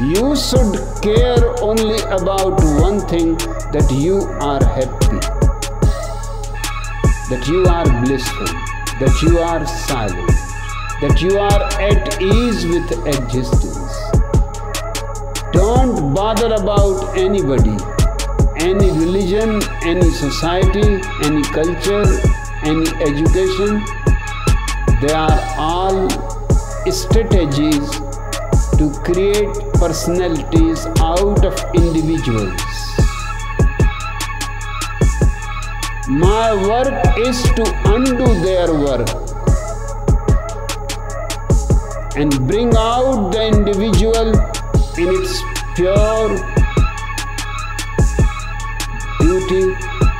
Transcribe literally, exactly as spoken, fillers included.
You should care only about one thing, that you are happy, that you are blissful, that you are silent, that you are at ease with existence. Don't bother about anybody, any religion, any society, any culture, any education. They are all strategies to create personalities out of individuals. My work is to undo their work and bring out the individual in its pure beauty